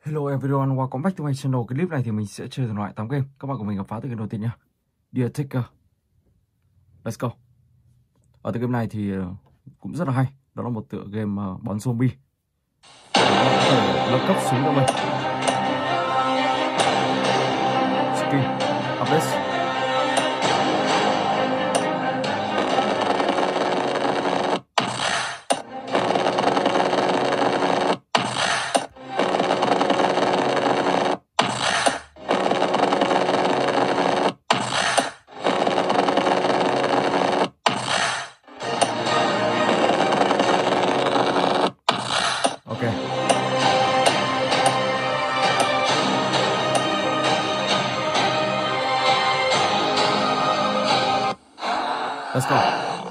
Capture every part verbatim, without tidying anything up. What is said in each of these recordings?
Hello everyone, welcome back to my channel. Clip này thì mình sẽ chơi thể loại tám game. Các bạn của mình gặp phá từ game đầu tiên nhá. Dear Taker. Let's go. Ở từ game này thì cũng rất là hay. Đó là một tựa game bắn zombie. Các bạn có thể nâng cấp súng cho mình. Skin, update. Okay. Let's go.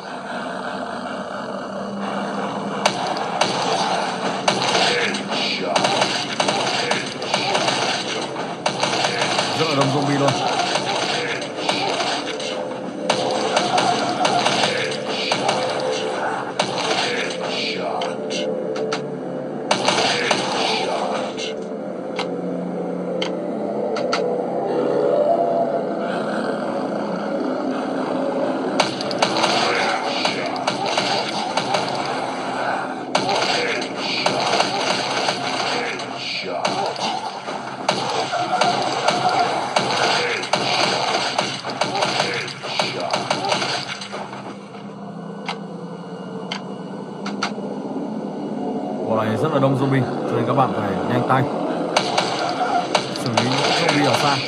Rất là đông zombie luôn. Bộ này rất là đông zombie, cho nên các bạn phải nhanh tay xử lý những zombie ở xa.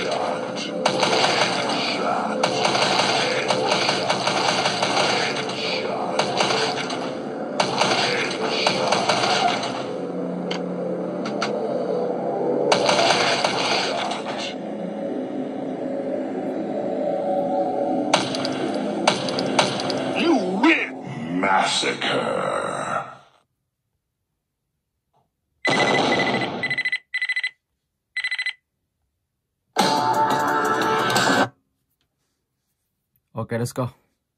You win! Massacre! Okay, let's go.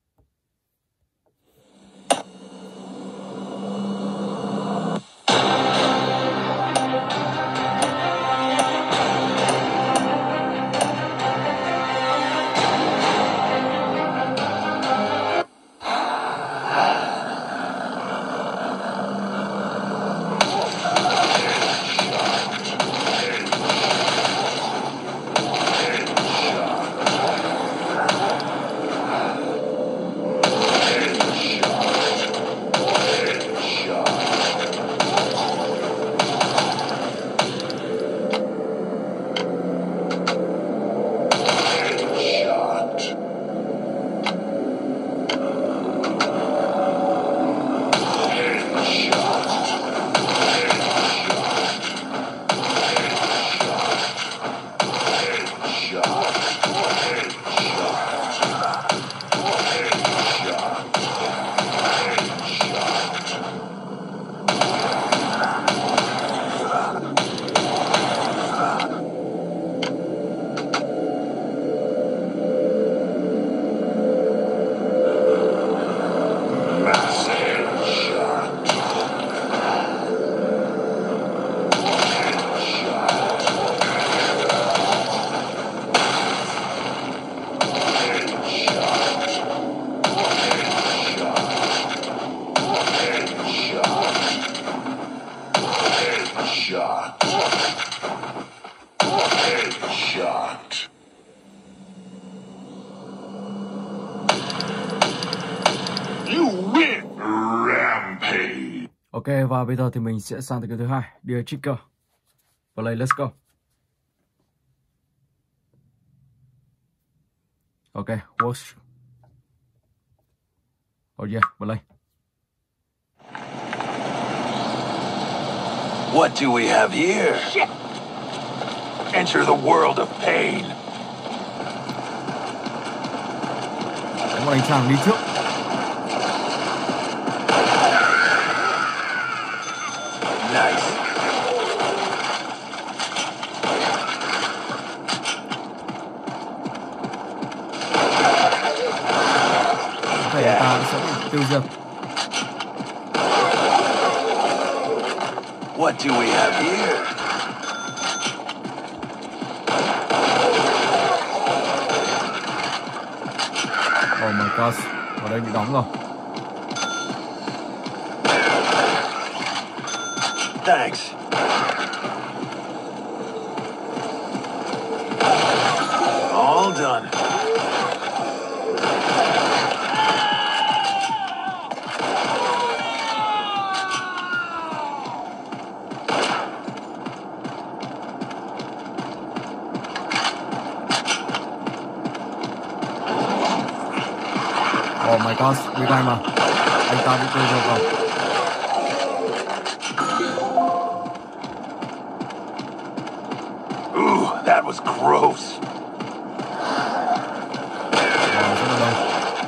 Headshot. Headshot. You win. Rampage. Ok, và bây giờ thì mình sẽ sang tới cái thứ hai, Dear Trigger. Play, let's go. Ok, watch. Oh yeah, play. What do we have here? Shit. Enter the world of pain. Có một anh chàng đi trước. Nice. Có thể ta sẽ bị tiêu diệt. What do we have here? god, ở đây bị đóng rồi. Thanks. All done. Oh my god, bị gai mà. Anh ta bị chơi rồi rồi. Ooh, that was gross. Wow, rất là lâu.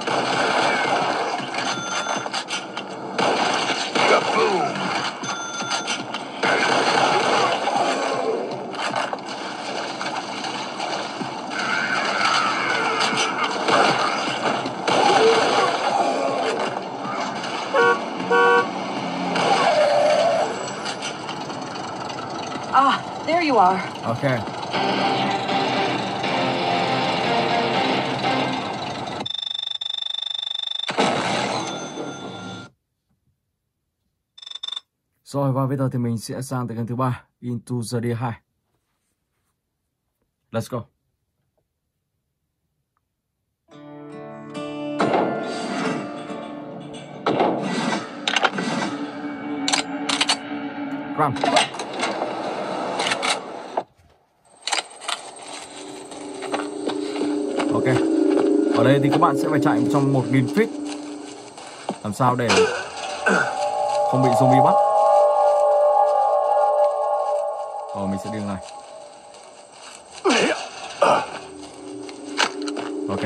Kaboom! Ah, there you are. Ok. Rồi và bây giờ thì mình sẽ sang tới game thứ ba, Into the Day hai. Let's go. Run. Ok. Ở đây thì các bạn sẽ phải chạy trong một nghìn feet. Làm sao để không bị zombie bắt. Rồi mình sẽ đi này. Ok.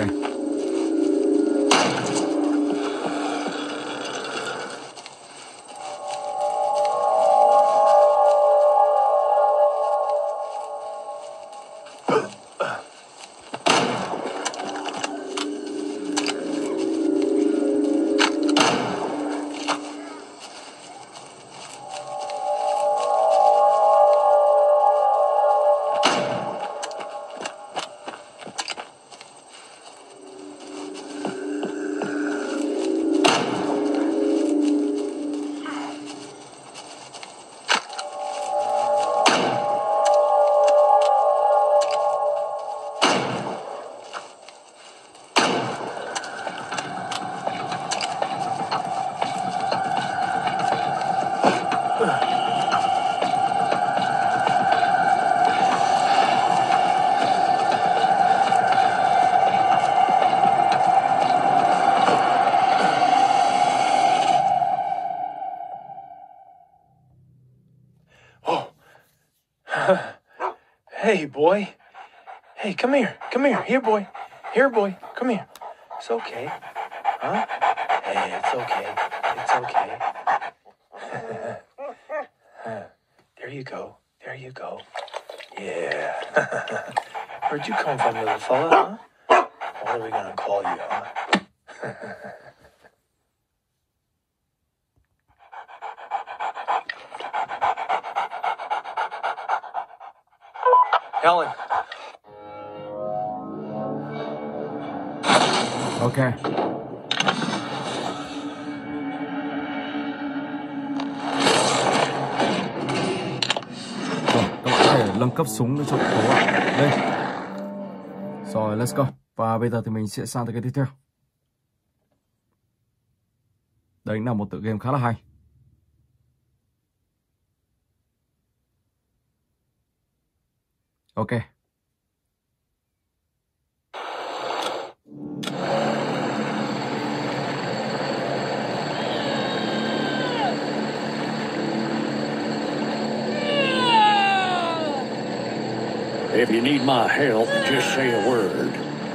Hey, boy. Hey, come here. Come here. Here, boy. Here, boy. Come here. It's okay. Huh? Hey, it's okay. It's okay. There you go. There you go. Yeah. Where'd you come from, little fella, huh? What are we gonna call you, huh? Helen. Ok. Rồi, các bạn có thể nâng cấp súng để cho cố ạ. Đây. Rồi, let's go. Và bây giờ thì mình sẽ sang tới cái tiếp theo. Đấy là một tựa game khá là hay. Ok. If you need my help, just say a word.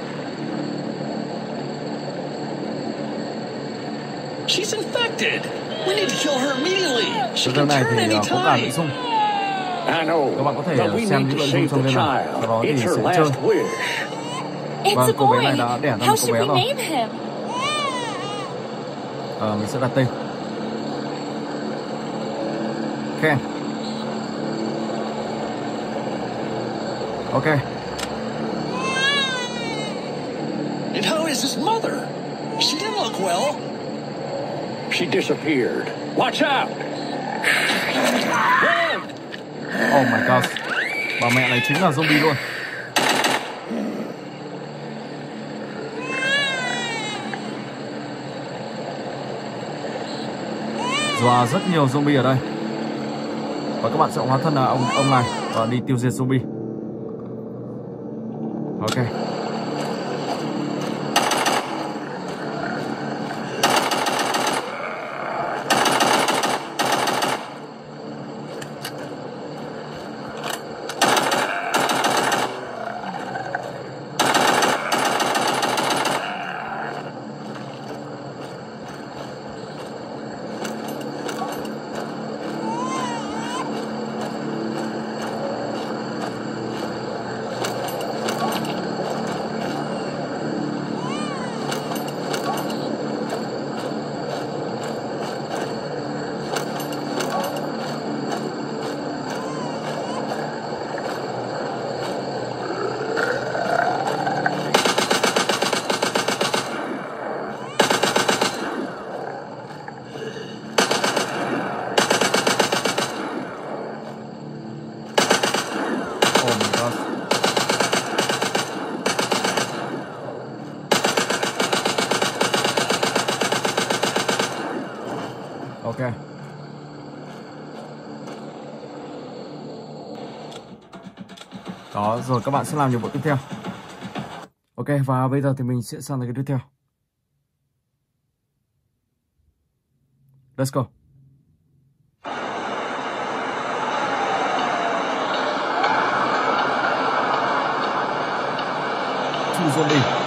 She's infected. We need to kill her immediately. She Tựa can này turn thì uh, có cả nội anytime. dung. I know. Các bạn có thể but we xem need những to nội save dung trong the game này. Sau đó child. thì It's her sẽ chơi. last wish. It's Vâng, a cô bé boy. này đã đẻ ra một How cô should bé we rồi. name him? Ờ, mình sẽ đặt tên. Ken. Ok. And how is his mother? She didn't look well. She disappeared. Watch out! Oh my god. Bà mẹ này chính là zombie luôn. Và rất nhiều zombie ở đây. Và các bạn sẽ hóa thân là ông ông này và đi tiêu diệt zombie. Ok. Ok. Đó, rồi các bạn sẽ làm nhiệm vụ tiếp theo. Ok, và bây giờ thì mình sẽ sang tới cái tiếp theo. Let's go. Two zombie.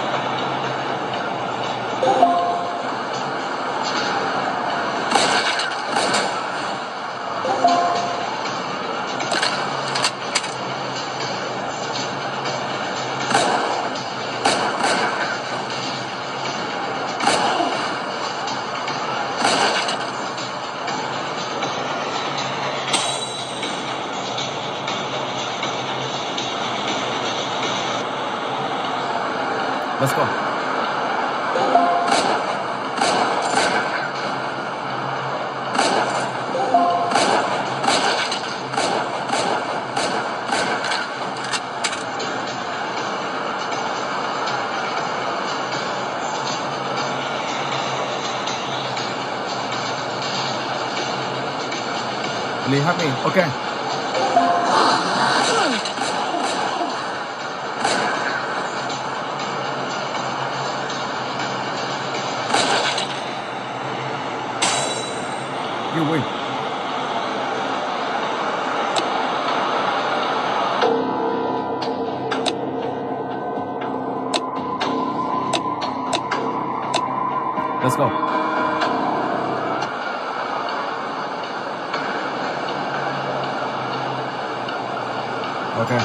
Let's go. Lee, help me. Okay. You win. Let's go. Okay.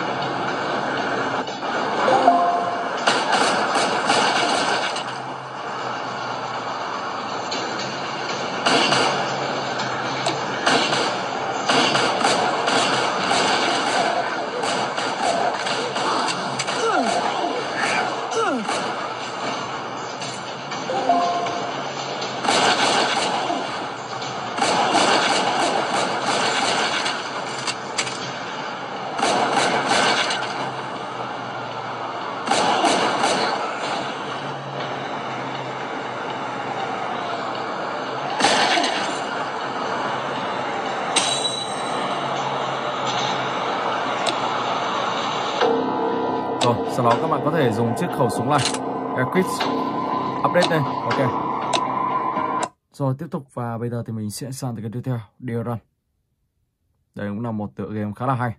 Rồi, sau đó các bạn có thể dùng chiếc khẩu súng này, Equip update đây, ok. Rồi tiếp tục và bây giờ thì mình sẽ sang tới cái tiếp theo, Deer Run. Đây cũng là một tựa game khá là hay.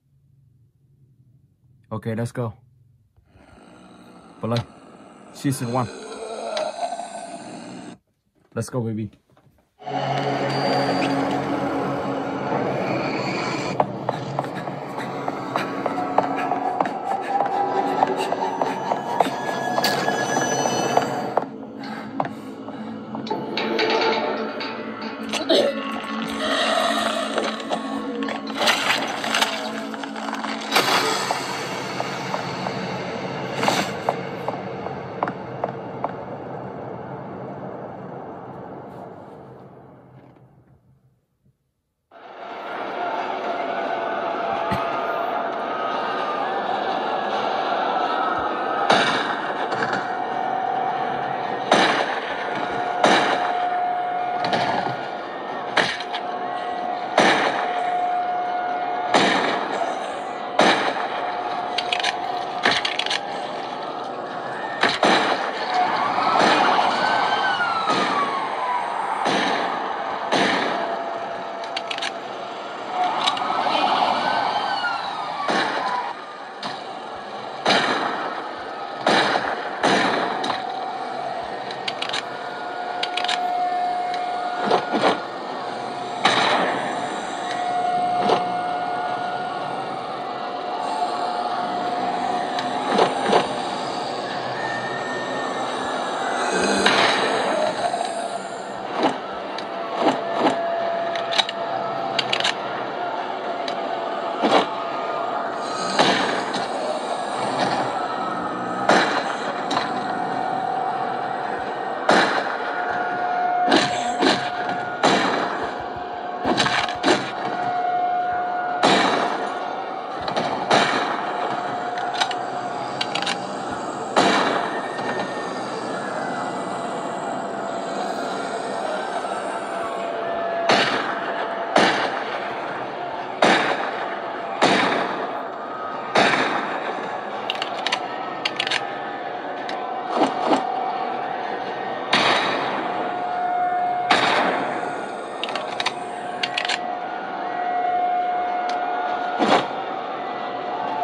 Ok, let's go. Play Season one. Let's go baby.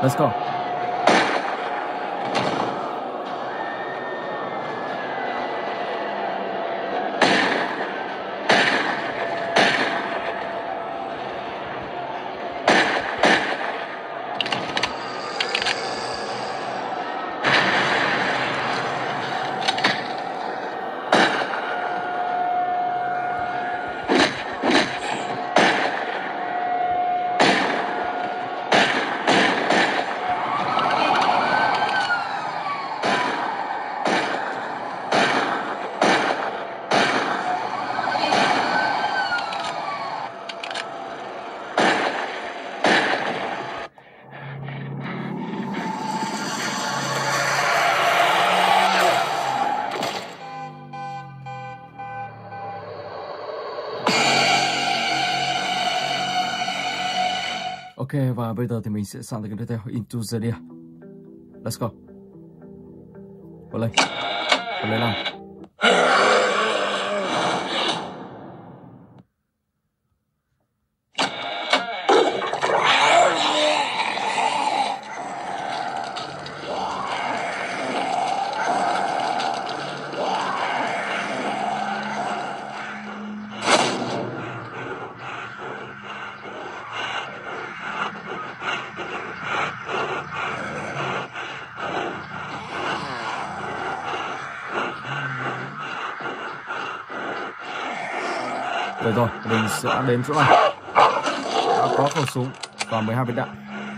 Let's go. Ok, và bây giờ thì mình sẽ sang tới cái tiếp theo, Into the Deer. Let's go. Vào lên. Vào lên nào. Được rồi, mình sẽ đến chỗ này. Đã có khẩu súng và mười hai viên đạn.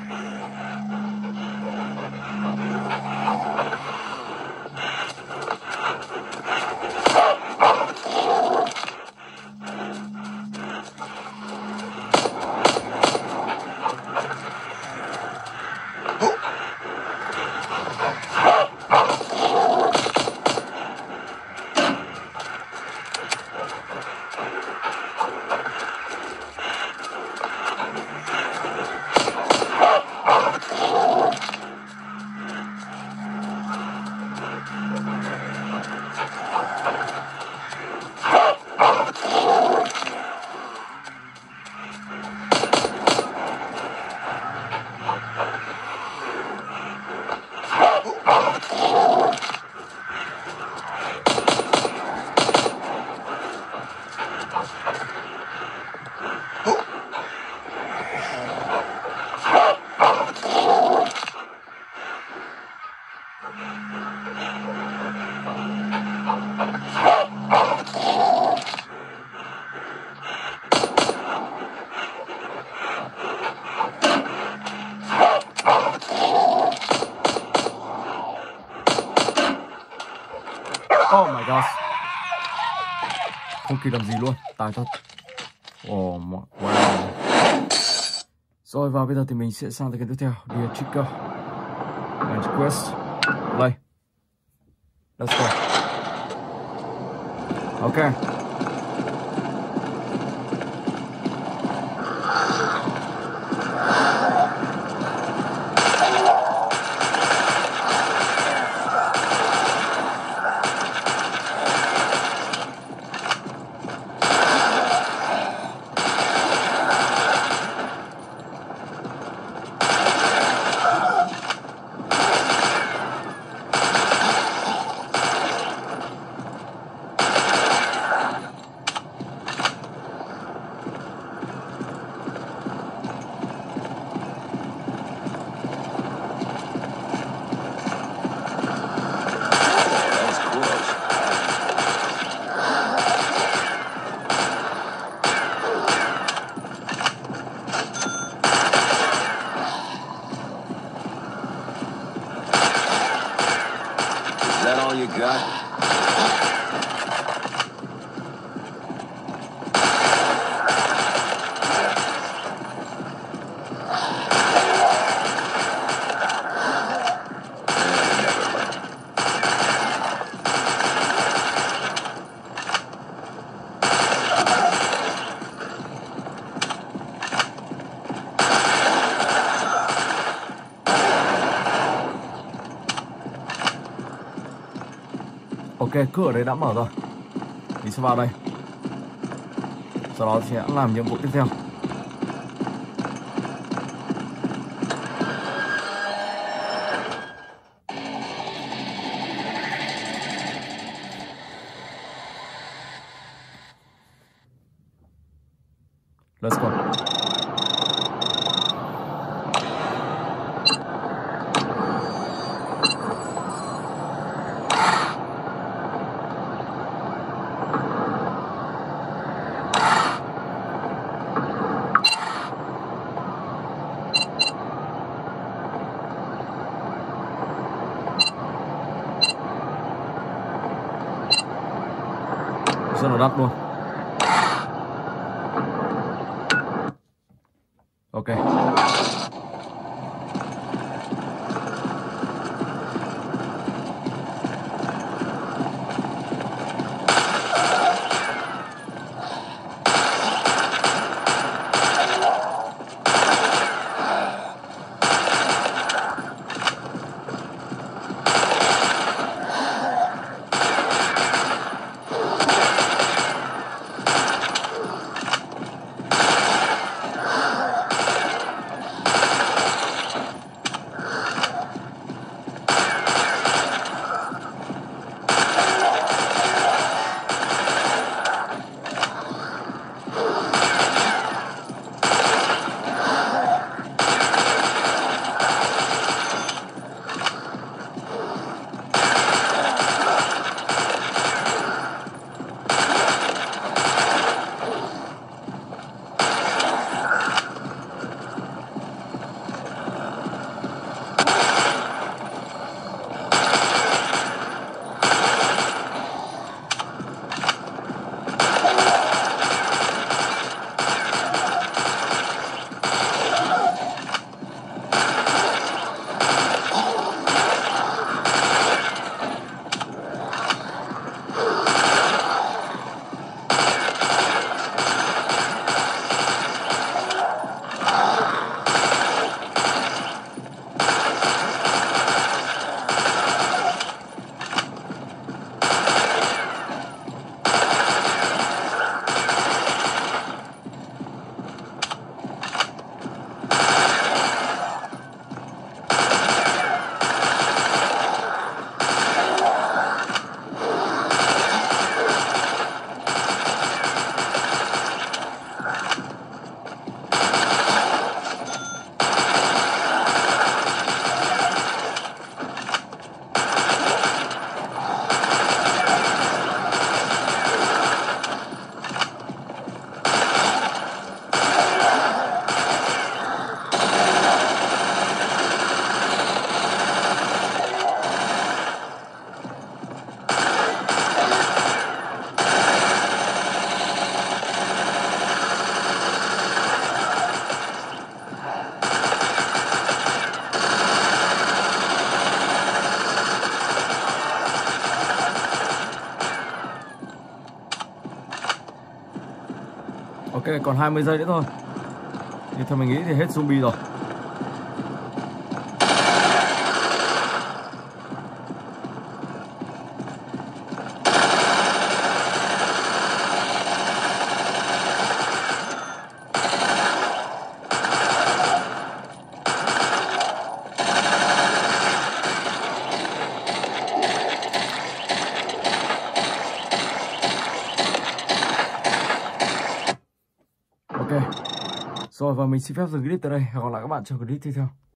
Oh my god. Không kịp làm gì luôn, tài thật. Oh my wow. Rồi và bây giờ thì mình sẽ sang tới cái tiếp theo, Deer Trigger. Magic Quest. Play. Let's go. Ok. You got? Ok, cửa đấy đã mở rồi. Mình sẽ vào đây. Sau đó sẽ làm nhiệm vụ tiếp theo. Let's go. Rất là đắt luôn. Ok. Ok, còn hai mươi giây nữa thôi. Thì theo mình nghĩ thì hết zombie rồi. Ok. Rồi và mình xin phép dừng clip tại đây. Hẹn gặp lại các bạn trong clip tiếp theo.